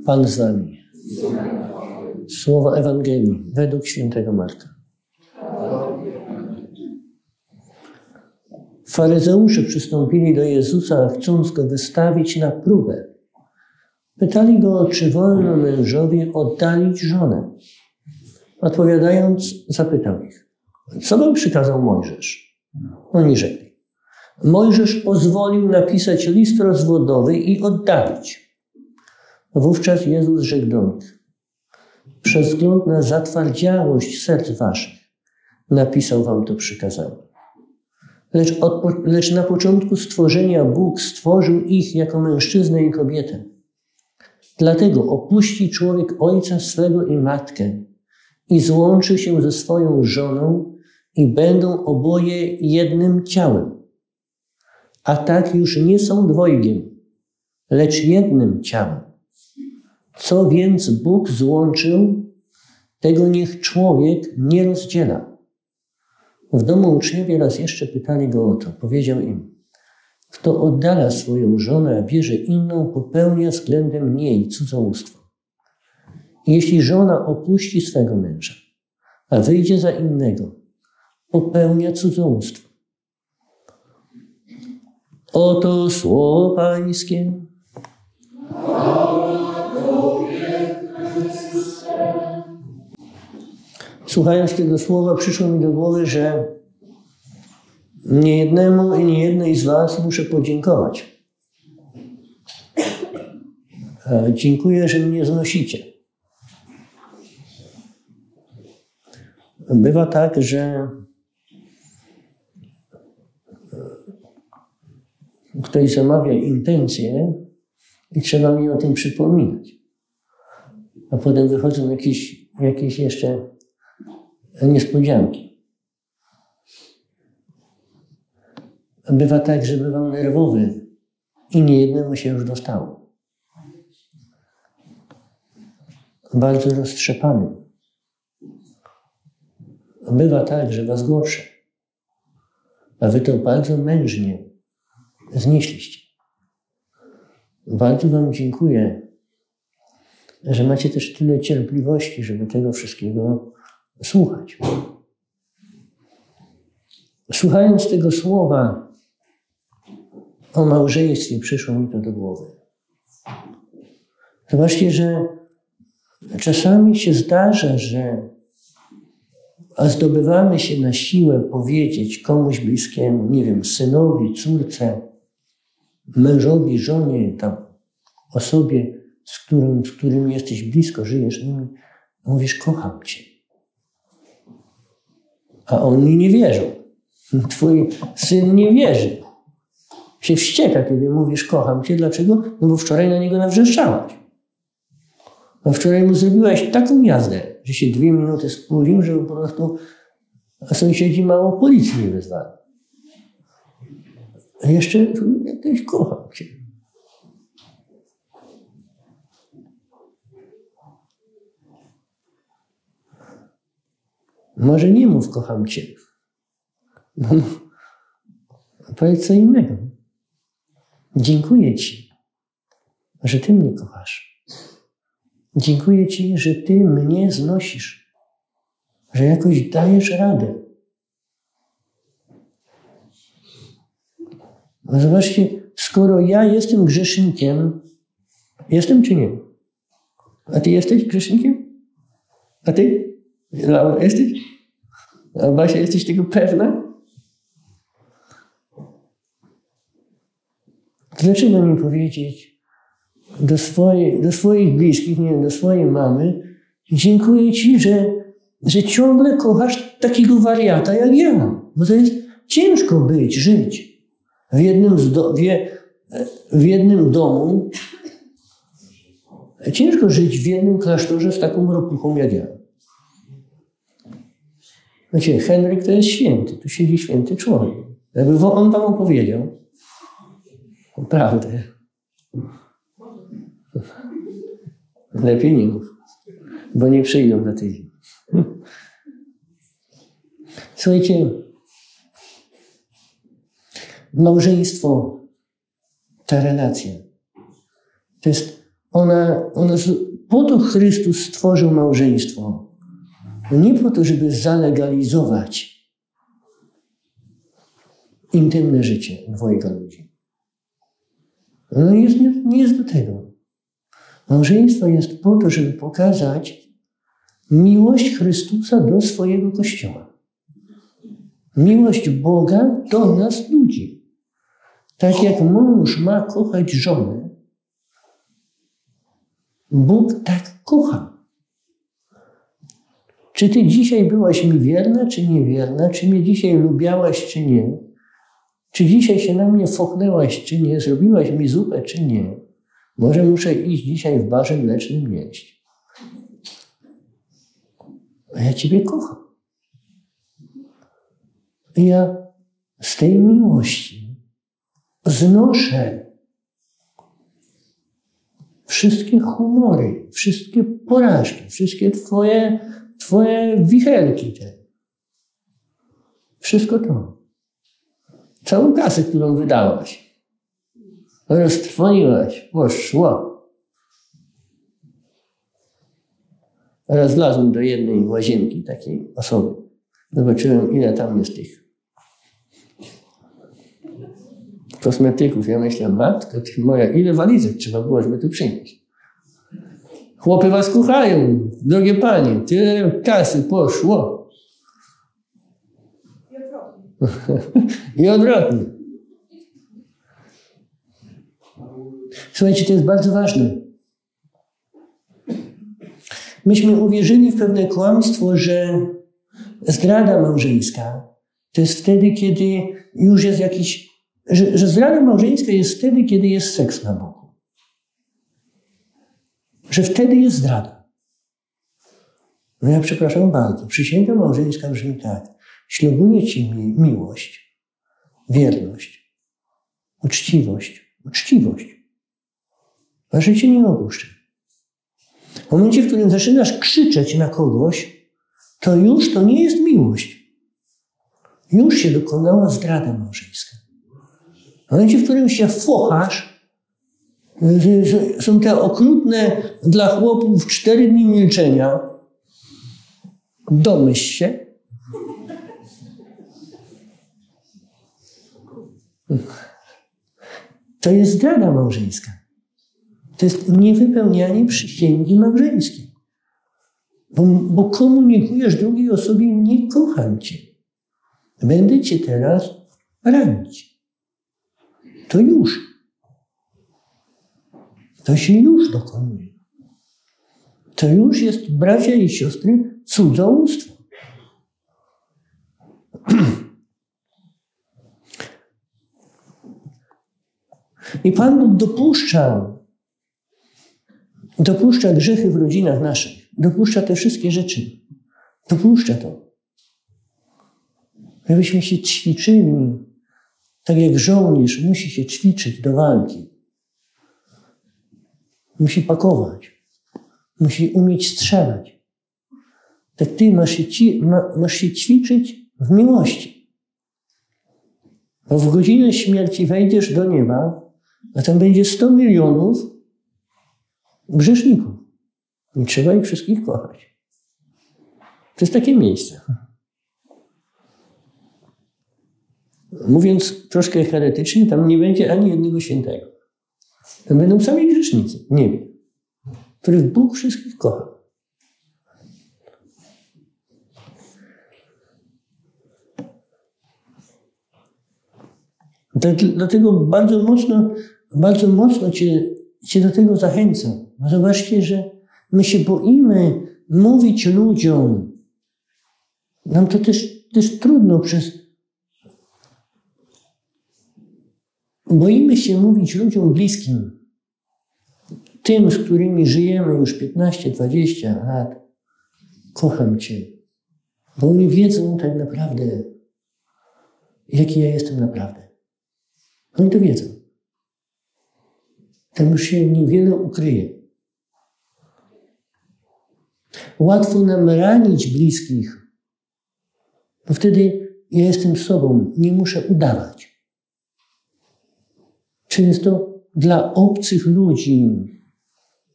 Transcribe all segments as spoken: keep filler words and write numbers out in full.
Pan z wami. Słowa Ewangelii według świętego Marka. Faryzeusze przystąpili do Jezusa, chcąc Go wystawić na próbę. Pytali Go, czy wolno mężowi oddalić żonę. Odpowiadając, zapytał ich, co wam przykazał Mojżesz? Oni rzekli, Mojżesz pozwolił napisać list rozwodowy i oddalić. Wówczas Jezus rzekł do nich, przez wzgląd na zatwardziałość serc waszych napisał wam to przykazanie. Lecz, od, lecz na początku stworzenia Bóg stworzył ich jako mężczyznę i kobietę. Dlatego opuści człowiek ojca swego i matkę i złączy się ze swoją żoną i będą oboje jednym ciałem. A tak już nie są dwojgiem, lecz jednym ciałem. Co więc Bóg złączył, tego niech człowiek nie rozdziela. W domu uczniowie raz jeszcze pytali Go o to. Powiedział im, kto oddala swoją żonę, a bierze inną, popełnia względem niej cudzołóstwo. Jeśli żona opuści swego męża, a wyjdzie za innego, popełnia cudzołóstwo. Oto słowo Pańskie. Słuchając tego słowa, przyszło mi do głowy, że niejednemu i niejednej z was muszę podziękować. Dziękuję, że mnie znosicie. Bywa tak, że ktoś zamawia intencje i trzeba mi o tym przypominać. A potem wychodzą jakieś, jakieś jeszcze niespodzianki. Bywa tak, że bywam nerwowy i niejednemu się już dostało. Bardzo roztrzepany. Bywa tak, że was gorsze, a wy to bardzo mężnie znieśliście. Bardzo wam dziękuję, że macie też tyle cierpliwości, żeby tego wszystkiego słuchać. Słuchając tego słowa o małżeństwie, przyszło mi to do głowy. Zobaczcie, że czasami się zdarza, że a zdobywamy się na siłę powiedzieć komuś bliskiemu, nie wiem, synowi, córce, mężowi, żonie, tam osobie, z którym, z którym jesteś blisko, żyjesz nimi, mówisz, kocham cię. A oni nie wierzą. Twój syn nie wierzy. Się wścieka, kiedy mówisz, kocham cię. Dlaczego? No bo wczoraj na niego nawrzeszczałaś. A wczoraj mu zrobiłaś taką jazdę, że się dwie minuty spóźnił, że po prostu sąsiedzi mało policji nie wezwali. A jeszcze jakieś kocham cię. Może nie mów kocham cię. No, powiedz co innego. Dziękuję ci, że ty mnie kochasz. Dziękuję ci, że ty mnie znosisz. Że jakoś dajesz radę. No zobaczcie, skoro ja jestem grzesznikiem, jestem czy nie? A ty jesteś grzesznikiem? A ty? Laura, jesteś? A Basia, jesteś tego pewna? Dlaczego mi powiedzieć do, swojej, do swoich bliskich, nie wiem, do swojej mamy, dziękuję ci, że, że ciągle kochasz takiego wariata jak ja. Bo to jest ciężko być, żyć w jednym, zdo, w, w jednym domu. Ciężko żyć w jednym klasztorze z taką ropuchą jak ja. Znaczy, Henryk to jest święty. Tu siedzi święty człowiek. Jakby on wam opowiedział prawdę. Lepiej nie mów, bo nie przyjdą za tydzień. Słuchajcie, małżeństwo, ta relacja, to jest Ona, ona, po to Chrystus stworzył małżeństwo. Nie po to, żeby zalegalizować intymne życie dwojga ludzi. Ono jest, nie, nie jest do tego. Małżeństwo jest po to, żeby pokazać miłość Chrystusa do swojego Kościoła. Miłość Boga do nas, ludzi. Tak jak mąż ma kochać żonę, Bóg tak kocha. Czy ty dzisiaj byłaś mi wierna, czy niewierna? Czy mnie dzisiaj lubiałaś, czy nie? Czy dzisiaj się na mnie fochnęłaś, czy nie? Zrobiłaś mi zupę, czy nie? Może muszę iść dzisiaj w barze mlecznym jeść. A ja ciebie kocham. I ja z tej miłości znoszę wszystkie humory, wszystkie porażki, wszystkie twoje, twoje wicherki. Te. Wszystko to. Całą kasę, którą wydałaś. Roztrwoniłaś, poszło. Raz wlazłem do jednej łazienki takiej osoby. Zobaczyłem, ile tam jest tych kosmetyków. Ja myślę, matko, ty moja, ile walizek trzeba było, żeby tu przynieść. Chłopy was kochają, drogie panie, tyle kasy poszło. I odwrotnie. I odwrotnie. Słuchajcie, to jest bardzo ważne. Myśmy uwierzyli w pewne kłamstwo, że zdrada małżeńska to jest wtedy, kiedy już jest jakiś... Że, że zdrada małżeńska jest wtedy, kiedy jest seks na boku. Że wtedy jest zdrada. No ja przepraszam bardzo. Przysięga małżeńska brzmi tak. Ślubuję ci mi miłość, wierność, uczciwość, uczciwość. A że cię nie opuszczę. W momencie, w którym zaczynasz krzyczeć na kogoś, to już to nie jest miłość. Już się dokonała zdrada małżeńska. W momencie, w którym się fochasz, są te okrutne dla chłopów cztery dni milczenia. Domyśl się. To jest zdrada małżeńska. To jest niewypełnianie przysięgi małżeńskiej. Bo, bo komunikujesz drugiej osobie, nie kocham cię. Będę cię teraz ranić. To już. To się już dokonuje. To już jest, bracia i siostry, cudzołóstwo. I Pan Bóg dopuszcza, dopuszcza grzechy w rodzinach naszych. Dopuszcza te wszystkie rzeczy. Dopuszcza to. Żebyśmy się ćwiczyli, tak jak żołnierz musi się ćwiczyć do walki. Musi pakować. Musi umieć strzelać. Tak ty masz się, ci, ma, masz się ćwiczyć w miłości. Bo w godzinę śmierci wejdziesz do nieba, a tam będzie sto milionów grzeszników. I trzeba ich wszystkich kochać. To jest takie miejsce. Mówiąc troszkę heretycznie, tam nie będzie ani jednego świętego. Tam będą sami grzesznicy w niebie, których Bóg wszystkich kocha. Dlatego bardzo mocno, bardzo mocno cię, cię do tego zachęcam. Bo zobaczcie, że my się boimy mówić ludziom. Nam to też, też trudno przez... Boimy się mówić ludziom bliskim. Tym, z którymi żyjemy już piętnaście dwadzieścia lat. Kocham cię. Bo oni wiedzą tak naprawdę, jaki ja jestem naprawdę. Oni to wiedzą. Tam już się niewiele ukryje. Łatwo nam ranić bliskich, bo wtedy ja jestem sobą, nie muszę udawać. Często dla obcych ludzi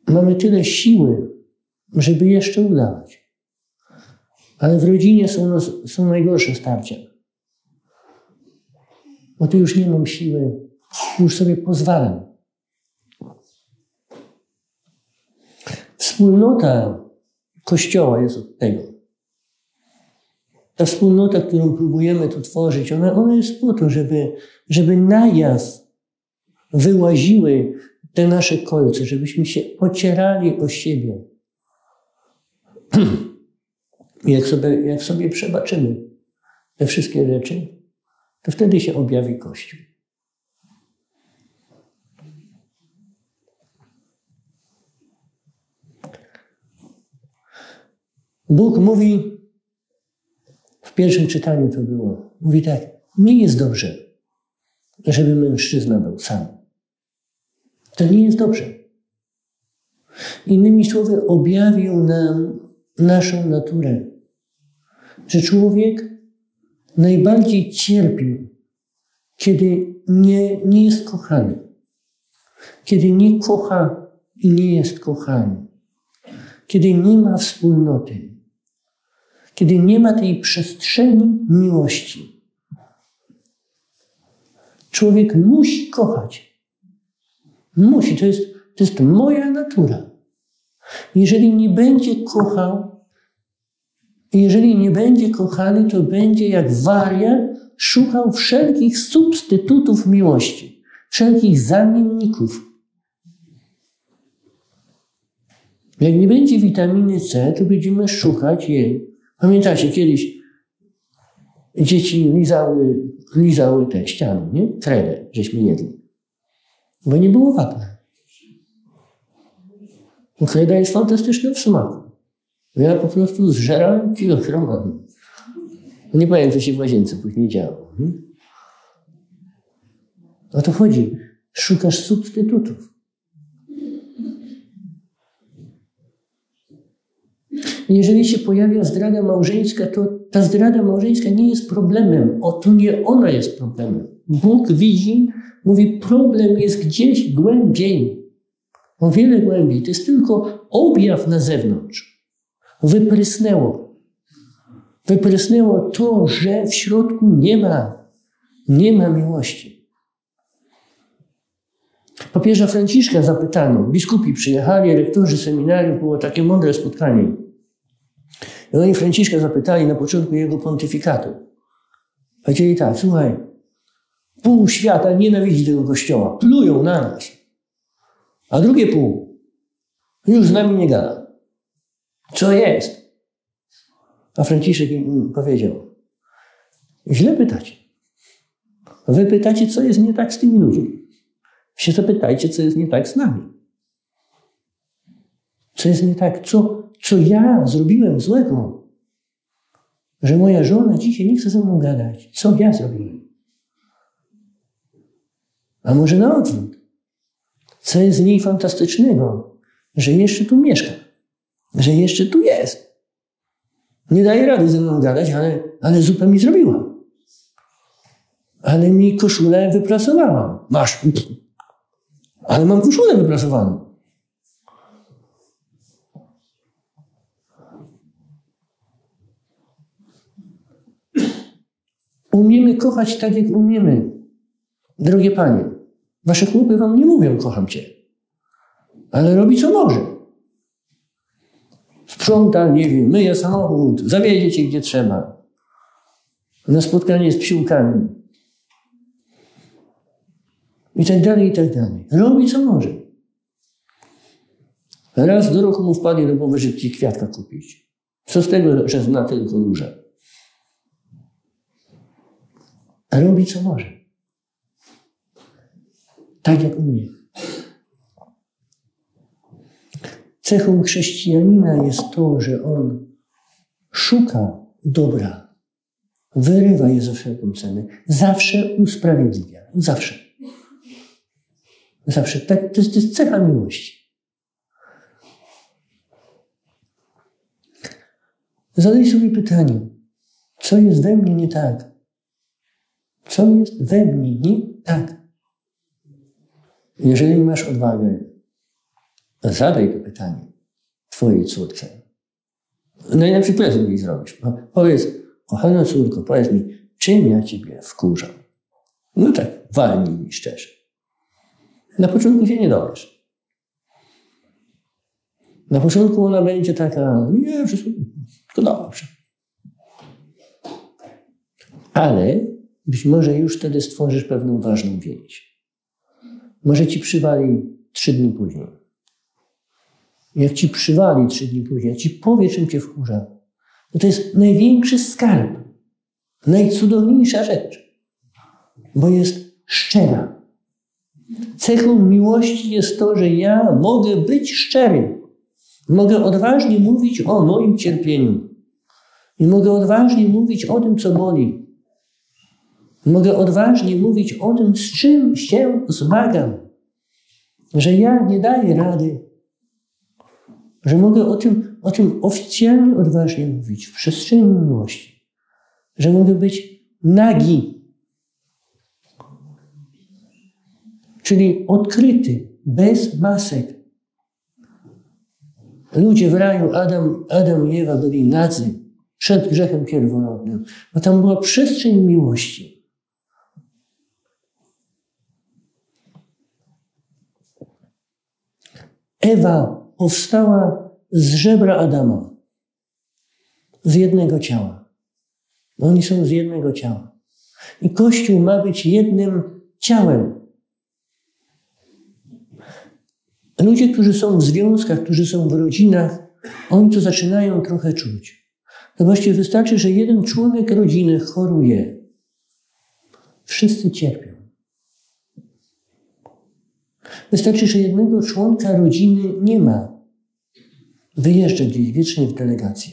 mamy tyle siły, żeby jeszcze udawać. Ale w rodzinie są, są najgorsze starcia. Bo tu już nie mam siły, już sobie pozwalam. Wspólnota Kościoła jest od tego. Ta wspólnota, którą próbujemy tu tworzyć, ona, ona jest po to, żeby, żeby na jaw wyłaziły te nasze kolce, żebyśmy się ocierali o siebie. Jak sobie, jak sobie przebaczymy te wszystkie rzeczy, to wtedy się objawi Kościół. Bóg mówi, w pierwszym czytaniu to było, mówi tak, nie jest dobrze, żeby mężczyzna był sam. To nie jest dobrze. Innymi słowy, objawił nam naszą naturę, że człowiek najbardziej cierpi, kiedy nie, nie jest kochany, kiedy nie kocha i nie jest kochany, kiedy nie ma wspólnoty, kiedy nie ma tej przestrzeni miłości. Człowiek musi kochać. Musi. To jest, to jest moja natura. Jeżeli nie będzie kochał, jeżeli nie będzie kochany, to będzie jak wariat szukał wszelkich substytutów miłości, wszelkich zamienników. Jak nie będzie witaminy C, to będziemy szukać jej. Pamiętacie, kiedyś dzieci lizały, lizały te ściany, nie? Kredę, żeśmy jedli. Bo nie było wapna. Kreda jest fantastyczna w smaku. Ja po prostu zżerałem kilogramami. Nie pamiętam, co się w łazience później działo. Hmm? O to chodzi. Szukasz substytutów. Jeżeli się pojawia zdrada małżeńska, to ta zdrada małżeńska nie jest problemem. O, to nie ona jest problemem. Bóg widzi, mówi, problem jest gdzieś głębiej. O wiele głębiej. To jest tylko objaw na zewnątrz. Wyprysnęło. Wyprysnęło to, że w środku nie ma, nie ma miłości. Papieża Franciszka zapytano, biskupi przyjechali, rektorzy seminariów, było takie mądre spotkanie. I oni Franciszka zapytali na początku jego pontyfikatu. Powiedzieli tak, słuchaj, pół świata nienawidzi tego kościoła, plują na nas. A drugie pół już z nami nie gada. Co jest? A Franciszek im powiedział, źle pytacie. Wy pytacie, co jest nie tak z tymi ludźmi. Się zapytajcie, co jest nie tak z nami. Co jest nie tak? Co, co ja zrobiłem złego? Że moja żona dzisiaj nie chce ze mną gadać. Co ja zrobiłem? A może na odwrót? Co jest z niej fantastycznego? Że jeszcze tu mieszka. Że jeszcze tu jest. Nie daje rady ze mną gadać, ale, ale zupę mi zrobiła. Ale mi koszulę wyprasowała. Masz. Ale mam koszulę wyprasowaną. Umiemy kochać tak, jak umiemy. Drogie panie, wasze chłopy wam nie mówią, kocham cię. Ale robi, co może. Sprząta, nie wiem, myje samochód, zawiezie cię, gdzie trzeba. Na spotkanie z psiłkami. I tak dalej, i tak dalej. Robi, co może. Raz do roku mu wpadnie do głowy, żeby ci kwiatka kupić. Co z tego, że zna tylko róże? Robi, co może. Tak, jak umie. Cechą chrześcijanina jest to, że on szuka dobra, wyrywa je za wszelką cenę, zawsze usprawiedliwia. Zawsze. Zawsze. Tak, to, jest, to jest cecha miłości. Zadaj sobie pytanie, co jest we mnie nie tak? Co jest we mnie nie tak? Jeżeli masz odwagę Zadaj to pytanie twojej córce. Najlepszy prezent jej zrobisz. Powiedz, kochana córko, powiedz mi, czym ja ciebie wkurzam? No tak, walnij mi szczerze. Na początku się nie dowiesz. Na początku ona będzie taka, nie, wszystko dobrze. Ale być może już wtedy stworzysz pewną ważną więź. Może ci przywali trzy dni później. Jak ci przywali trzy dni później, jak ci powie, czym cię wkurza, to to jest największy skarb, najcudowniejsza rzecz, bo jest szczera. Cechą miłości jest to, że ja mogę być szczery. Mogę odważnie mówić o moim cierpieniu. I mogę odważnie mówić o tym, co boli. Mogę odważnie mówić o tym, z czym się zmagam. Że ja nie daję rady. Że mogę o tym, o tym oficjalnie odważnie mówić w przestrzeni miłości. Że mogę być nagi. Czyli odkryty, bez masek. Ludzie w raju, Adam, Adam i Ewa byli nadzy przed grzechem pierworodnym, bo tam była przestrzeń miłości. Ewa powstała z żebra Adama, z jednego ciała. Oni są z jednego ciała. I Kościół ma być jednym ciałem. Ludzie, którzy są w związkach, którzy są w rodzinach, oni to zaczynają trochę czuć. To właściwie wystarczy, że jeden członek rodziny choruje. Wszyscy cierpią. Wystarczy, że jednego członka rodziny nie ma. Wyjeżdża gdzieś wiecznie w delegację.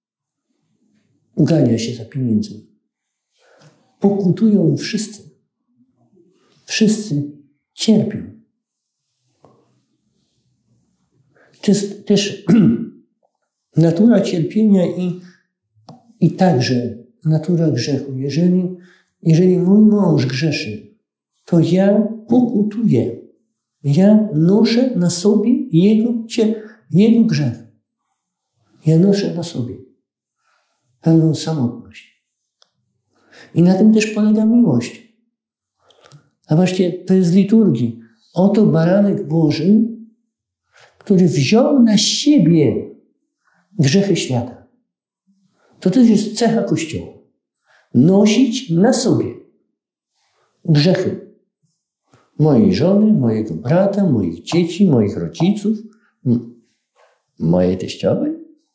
Ugania się za pieniędzmi. Pokutują wszyscy. Wszyscy cierpią. To jest też natura cierpienia i, i także natura grzechu. Jeżeli, jeżeli mój mąż grzeszy, to ja pokutuję. Ja noszę na sobie jego, jego grzech. Ja noszę na sobie pełną samotność. I na tym też polega miłość. A właśnie to jest z liturgii. Oto baranek Boży, który wziął na siebie grzechy świata. To też jest cecha Kościoła. Nosić na sobie grzechy mojej żony, mojego brata, moich dzieci, moich rodziców, mojej teściowej,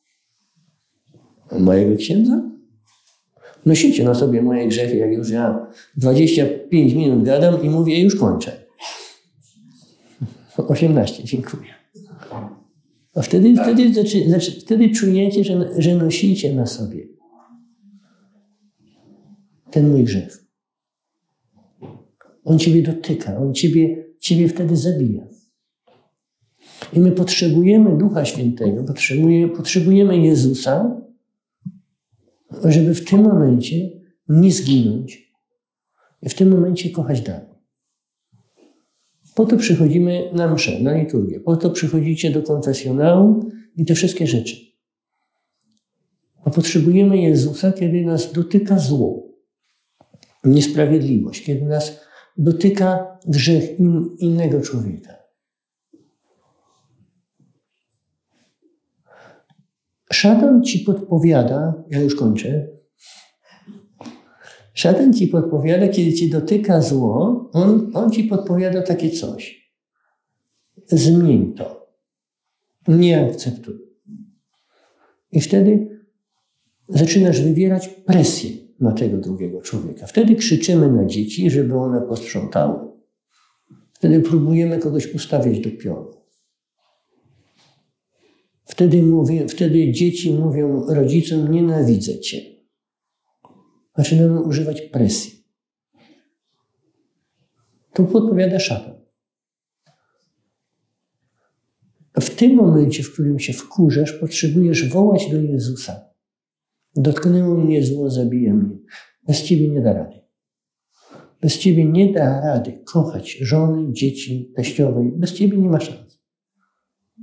mojego księdza. Nosicie na sobie moje grzechy, jak już ja dwadzieścia pięć minut gadam i mówię, już kończę. osiemnaście, dziękuję. A wtedy, wtedy, znaczy, wtedy czujecie, że, że nosicie na sobie ten mój grzech. On ciebie dotyka, on ciebie, ciebie wtedy zabija. I my potrzebujemy Ducha Świętego, potrzebujemy, potrzebujemy Jezusa, żeby w tym momencie nie zginąć i w tym momencie kochać dalej. Po to przychodzimy na mszę, na liturgię. Po to przychodzicie do konfesjonału i te wszystkie rzeczy. A potrzebujemy Jezusa, kiedy nas dotyka zło, niesprawiedliwość, kiedy nas dotyka grzech in, innego człowieka. Szatan ci podpowiada, ja już kończę, szatan ci podpowiada, kiedy ci dotyka zło, on, on ci podpowiada takie coś. Zmień to. Nie akceptuj. I wtedy zaczynasz wywierać presję na tego drugiego człowieka. Wtedy krzyczymy na dzieci, żeby one posprzątały. Wtedy próbujemy kogoś ustawiać do pionu. Wtedy, mówię, wtedy dzieci mówią rodzicom, nienawidzę cię. Zaczynamy używać presji. To podpowiada szatan. W tym momencie, w którym się wkurzasz, potrzebujesz wołać do Jezusa. Dotknęło mnie zło, zabija mnie. Bez ciebie nie da rady. Bez ciebie nie da rady kochać żony, dzieci, teściowej. Bez ciebie nie ma szans.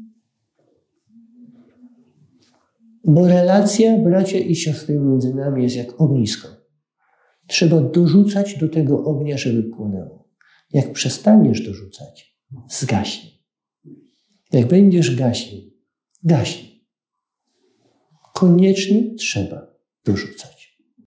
Bo relacja, bracia i siostry, między nami jest jak ognisko. Trzeba dorzucać do tego ognia, żeby płonęło. Jak przestaniesz dorzucać, zgaśnie. Jak będziesz gaśnił, gaśnie. Koniecznie trzeba dorzucać.